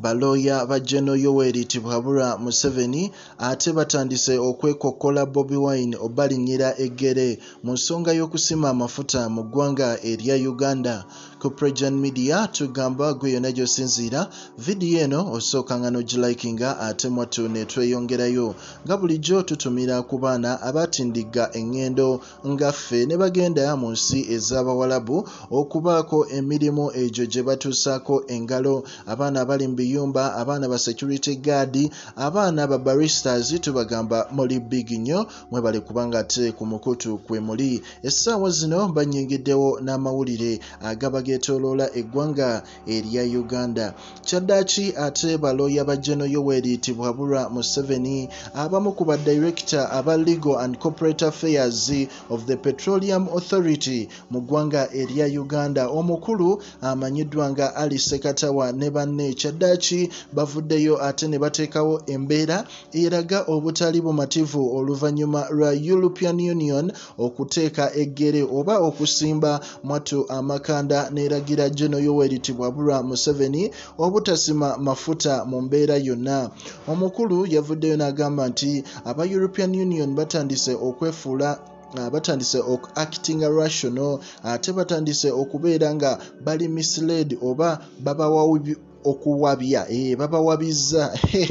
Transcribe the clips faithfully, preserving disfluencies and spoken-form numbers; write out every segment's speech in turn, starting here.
baloya ba General Yoweri Tibwabura Museveni ate batandise okwekokkola Bobi Wine obalinyira eggere mu nsonga y'okusima amafuta mu ggwanga erya Uganda. Ku PROJOURN Media tugamba gwe yonna gy'osinziira vidiyo eno osooka nga n'ogilikinga ate mwattu ne tweyongerayo. Nga bulijjo tutumira ku baana abatindigga engendo nga ffe ne bagenda mu nsi ez'Abawalabu okubaako emirimu egyo gye batuusaako engalo. Abaana abali mu biyumba, abaana ba security guard, abaana ba baristas tubagamba muli big nnyo, mwebale kubanga ate ku mukutu kwe muli. Essaawa zino banyingiddewo n'amawulire agabageetooloola eggwanga erya Uganda. Kyaddaaki ate balooya ba General Yoweri Tibwabura Museveni, abamu ku ba director aba Legal and Corporate Affairs of the Petroleum Authority mu ggwanga erya Uganda, omukulu amanyiddwa nga Ali Sekatawa ne banne. Kyaddaaki bavuddeyo ate ne bateekawo embeera eraga obutali bumativu oluvannyuma lwa European Union okuteeka eggere oba okusimba mwattu amakanda n'eragira General Yoweri Tibwabura Museveni obutasima mafuta mu mbeera yonna. Omukulu yavuddeyo n'agamba nti aba European Union batandise okwefuula Uh, batandise ok acting rational ate batandise okubeera nga bali misled oba babawa okuwabya eh babawabiza.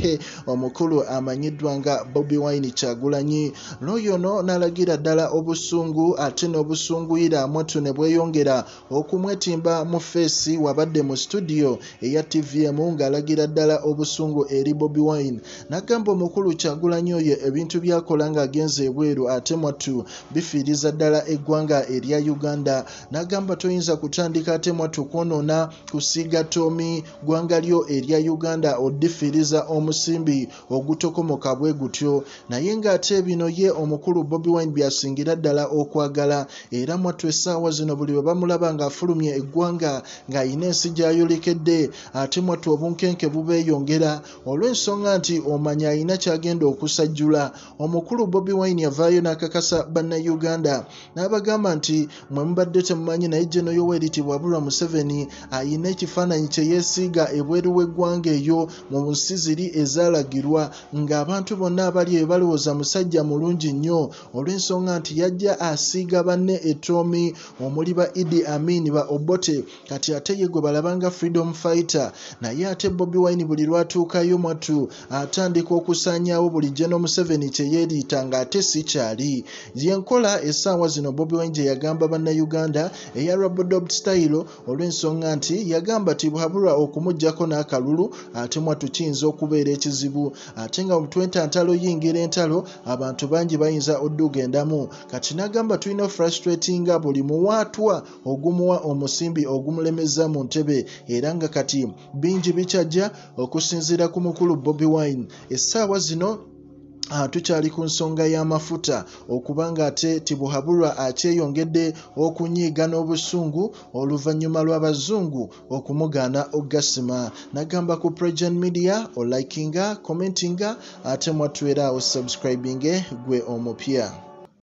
Omukulu amanyiddwa nga Bobi Wine Kyagulanyi n'oyo no n'alagira ddala obusungu ate n'obusunguyira mwattu ne bweyongera okumwetimba mu feesi wabadde mu studio eya T V M ng'alagira ddala obusungu eri Bobi Wine. N'agamba omukulu Kyagulanyi oyo ebintu byakola ng'agenze ebweru ate mwattu bifiiriza ddala eggwanga erya Uganda. N'agamba toyinza kutandika ate mwattu kwonoona kusiiga Tomi ggwanga lyo erya Uganda odifiriza omusimbi ogutokomoka bwe gutyo. Naye ng'ate bino ye omukulu Bobi Wine byasingira ddala okwagala, era mwattu essaawa zino buli bwe bamulaba ng'afulumye eggwanga ng'ayina ensi gy'ayolekedde ate mwattu obunkenke bubeeyongera olw'ensonga nti omanya ayina kyagenda okusajjula. Omukulu Bobi Wine yavaayo n'akakasa bannayuganda n'abagamba nti mwe mubadde temumanyi naye General Yoweri Tibwabura Museveni ayina ekifaananyi kye yeesiiga ebweru w'eggwanga eyo mu nsi ziri ezaalagirwa, ng'abantu bonna abali ebalowooza musajja mulungi nnyo olw'ensonga nti yajja asiiga banne etoomi omuli ba Idi Amin, ba Obote, kati ate ye gwe balabanga freedom fighter. Naye ate Bobi Wine buli lwatuukayo mwattu atandika okusaanyaawo buli General Museveni kye yeeriita ng'ate si kyali. Yenkola essaawa zino Bobi Wine gye yagamba bannayuganda eya Rabodob style olw'ensonga nti yagamba Tibwabura okumuggyako n'akalulu ate mwattu kiyinza okubeera ekizibu, ate nga mutwenta ntalo yingira entalo abantu bangi bayinza oddugendamu. Kati n'agamba tulina frustratinga buli muwaatwa ogumuwa omusimbi ogumulemeza mu ntebe, era nga kati bingi bikyajja okusinziira ku mukulu Bobi Wine. Essaawa zino Uh, tukyali ku nsonga y'amafuta okubanga ate Tibwabura akyeyongedde okunyiiga n'obusungu oluvannyuma lw'abazungu okumugaana ogasima. Nagamba ku PROJOURN Media olikinga, commentinga ate mwattu era osubscribinge gwe omupya.